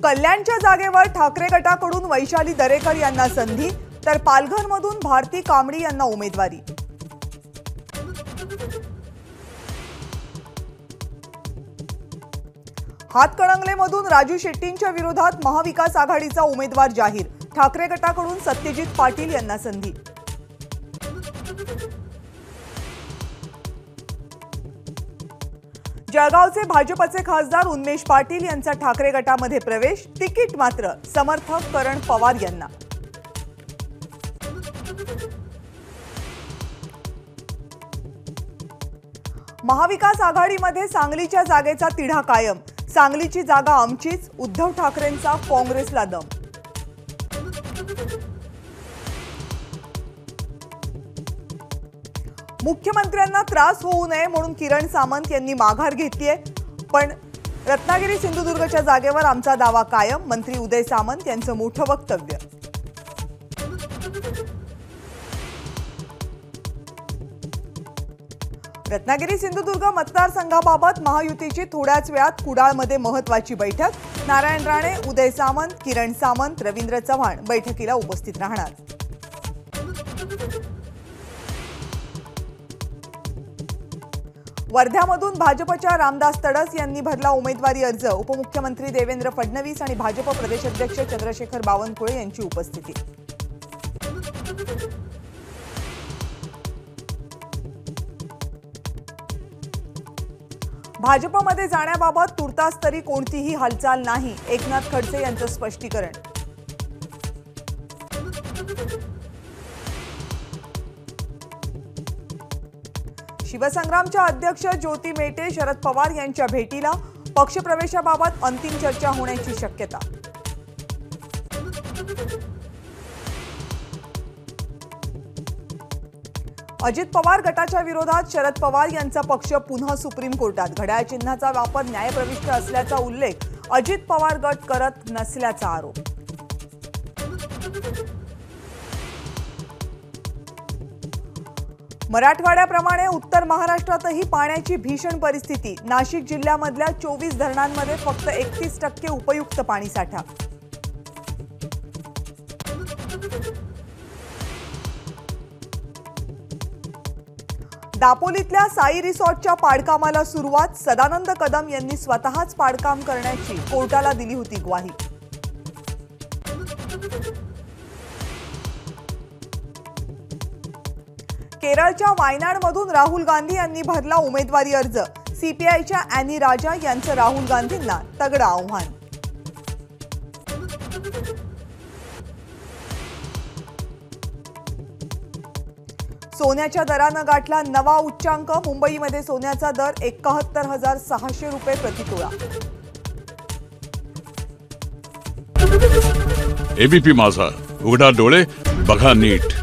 कल्याणच्या जागेवर ठाकरे गटाकडून वैशाली दरेकर यांना संधी, तर पालघरमधून भारती कांबडी यांना उमेदवारी। हातकणंगलेमधून राजू शेट्टींच्या विरोधात महाविकास आघाडीचा उमेदवार जाहीर, ठाकरे गटाकडून सत्यजित पाटील यांना संधी। जळगावचे भाजपचे खासदार उन्मेष पाटील यांचा ठाकरे गटामध्ये प्रवेश, तिकीट मात्र समर्थक करण पवार यांना। महाविकास आघाडीमध्ये सांगलीच्या जागेचा तिढा कायम, सांगलीची जागा आमचीच, उद्धव ठाकरेंचा काँग्रेसला दम। मुख्यमंत्र्यांना त्रास होऊ नये म्हणून किरण सामंत यांनी माघार घेतलीये, पण रत्नागिरी सिंधुदुर्गच्या जागेवर आमचा दावा कायम, मंत्री उदय सामंत यांचं मोठं वक्तव्य। रत्नागिरी सिंधुदुर्ग मतदारसंघाबाबत महायुतीची थोड्याच वेळात कुडाळमध्ये महत्त्वाची बैठक, नारायण राणे, उदय सामंत, किरण सामंत, रवींद्र चव्हाण बैठकीला उपस्थित राहणार। वर्ध्यामधून भाजपच्या रामदास तडस यांनी भरला उमेदवारी अर्ज, उपमुख्यमंत्री देवेंद्र फडणवीस आणि भाजप प्रदेशाध्यक्ष चंद्रशेखर बावनकुळे यांची उपस्थिती। भाजपमध्ये जाण्याबाबत तुर्तास तरी कोणतीही हालचाल नाही, एकनाथ खडसे यांचं स्पष्टीकरण। शिवसंग्रामच्या अध्यक्ष ज्योती मेटे शरद पवार यांच्या भेटीला, पक्षप्रवेशाबाबत अंतिम चर्चा होण्याची शक्यता। अजित पवार गटाच्या विरोधात शरद पवार यांचा पक्ष पुन्हा सुप्रीम कोर्टात, घड्याळ चिन्हाचा वापर न्यायप्रविष्ट असल्याचा उल्लेख अजित पवार गट करत नसल्याचा आरोप। मराठवाड्याप्रमाणे उत्तर महाराष्ट्रातही पाण्याची भीषण परिस्थिती, नाशिक जिल्ह्यामधल्या 24 धरणांमध्ये फक्त 31% उपयुक्त पाणीसाठा। दापोलीतल्या साई रिसॉर्टच्या पाडकामाला सुरुवात, सदानंद कदम यांनी स्वतःच पाडकाम करण्याची कोर्टाला दिली होती ग्वाही। केरळच्या वायनाडमधून राहुल गांधी यांनी भरला उमेदवारी अर्ज, सीपीआयच्या अॅनी राजा यांचं राहुल गांधींना तगडं आव्हान। सोन्याच्या दरानं गाठला नवा उच्चांक, मुंबईमध्ये सोन्याचा दर 71,600 रुपये प्रति तोळा। एबीपी माझा, उघडा डोळे बघा नीट।